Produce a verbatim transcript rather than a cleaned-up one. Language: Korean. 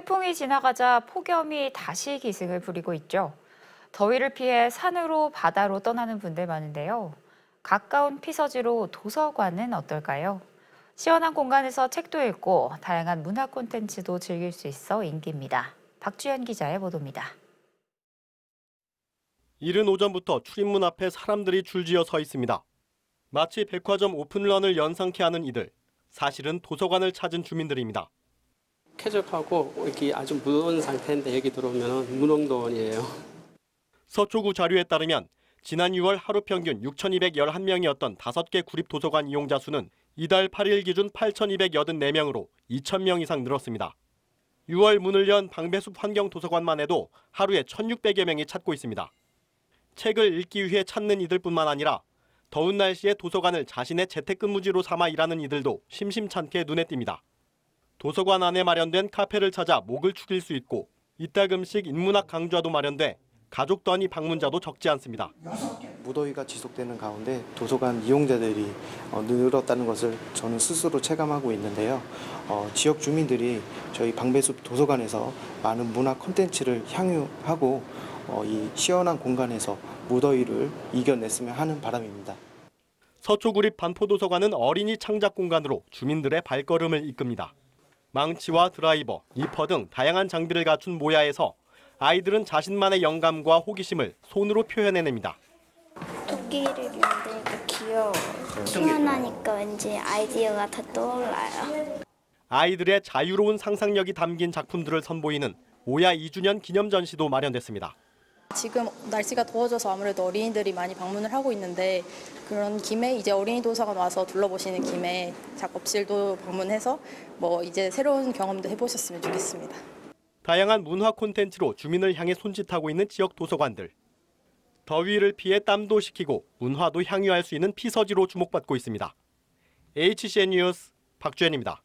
태풍이 지나가자 폭염이 다시 기승을 부리고 있죠. 더위를 피해 산으로 바다로 떠나는 분들 많은데요. 가까운 피서지로 도서관은 어떨까요? 시원한 공간에서 책도 읽고 다양한 문화 콘텐츠도 즐길 수 있어 인기입니다. 박주연 기자의 보도입니다. 이른 오전부터 출입문 앞에 사람들이 줄지어 서 있습니다. 마치 백화점 오픈런을 연상케 하는 이들, 사실은 도서관을 찾은 주민들입니다. 쾌적하고 이렇게 아주 무더운 상태인데 여기 들어오면 문홍도원이에요. 서초구 자료에 따르면 지난 유월 하루 평균 육천이백십일 명이었던 다섯 개 구립 도서관 이용자 수는 이달 팔 일 기준 팔천이백팔십사 명으로 이천 명 이상 늘었습니다. 유월 문을 연 방배숲 환경도서관만 해도 하루에 천육백여 명이 찾고 있습니다. 책을 읽기 위해 찾는 이들뿐만 아니라 더운 날씨에 도서관을 자신의 재택근무지로 삼아 일하는 이들도 심심찮게 눈에 띕니다. 도서관 안에 마련된 카페를 찾아 목을 축일 수 있고 이따금씩 인문학 강좌도 마련돼 가족 단위 방문자도 적지 않습니다. 무더위가 지속되는 가운데 도서관 이용자들이 늘었다는 것을 저는 스스로 체감하고 있는데요. 어, 지역 주민들이 저희 방배숲 도서관에서 많은 문화 콘텐츠를 향유하고 어, 이 시원한 공간에서 무더위를 이겨냈으면 하는 바람입니다. 서초구립 반포도서관은 어린이 창작 공간으로 주민들의 발걸음을 이끕니다. 망치와 드라이버, 리퍼 등 다양한 장비를 갖춘 모야에서 아이들은 자신만의 영감과 호기심을 손으로 표현해냅니다. 토끼를 만들고 귀여워. 시원하니까 왠지 아이디어가 다 떠올라요. 아이들의 자유로운 상상력이 담긴 작품들을 선보이는 모야 이 주년 기념 전시도 마련됐습니다. 지금 날씨가 더워져서 아무래도 어린이들이 많이 방문을 하고 있는데 그런 김에 이제 어린이 도서관 와서 둘러보시는 김에 작업실도 방문해서 뭐 이제 새로운 경험도 해보셨으면 좋겠습니다. 다양한 문화 콘텐츠로 주민을 향해 손짓하고 있는 지역 도서관들. 더위를 피해 땀도 식히고 문화도 향유할 수 있는 피서지로 주목받고 있습니다. 에이치씨엔 뉴스 박주연입니다.